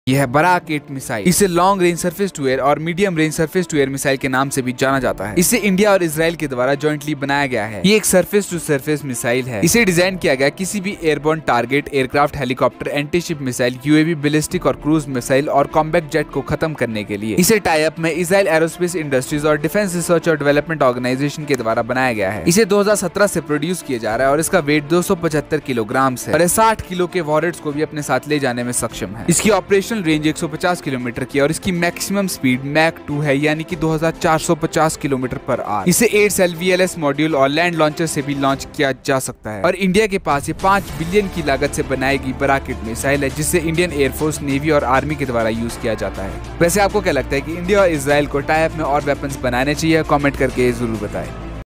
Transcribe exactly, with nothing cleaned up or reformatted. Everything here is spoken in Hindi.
यह बराक एट मिसाइल, इसे long range surface to air और medium range surface to air missile के नाम से भी जाना जाता है। इसे इंडिया और इजराइल के द्वारा जॉइंटली बनाया गया है। ये एक सरफेस टू सरफेस मिसाइल है। इसे डिजाइन किया गया किसी भी airborne target, aircraft, helicopter, anti ship missile, UAV, ballistic और क्रूज मिसाइल और कॉम्बैट जेट को खत्म करने के लिए। इसे टाई अप में इजराइल एरोस्पेस इंडस्ट्रीज और डिफेंस रिसर्च और डेवलपमेंट ऑर्गेनाइजेशन के द्वारा बनाया गया है। इसे दो हज़ार सत्रह से प्रोड्यूस किया जा रहा है और इसका वेट दो सौ पचहत्तर किलोग्राम है और साठ किलो के वॉरेट्स को भी अपने साथ ले जाने में सक्षम है। इसकी ऑपरेशनल रेंज एक सौ पचास किलोमीटर की और इसकी मैक्सिमम स्पीड मैक टू है, यानी कि दो हज़ार चार सौ पचास किलोमीटर पर आवर। इसे एट सेल वीएलएस मॉड्यूल और लैंड लॉन्चर से भी लॉन्च किया जा सकता है और इंडिया के पास ये पांच बिलियन की लागत से बनाएगी बराक एट मिसाइल है, जिससे इंडियन एयरफोर्स, नेवी और आर्मी के द्वारा यूज किया जाता है। वैसे आपको क्या लगता है कि इंडिया और इजराइल को टाई अप में और वेपन्स बनाने चाहिए? कमेंट करके जरूर बताएं।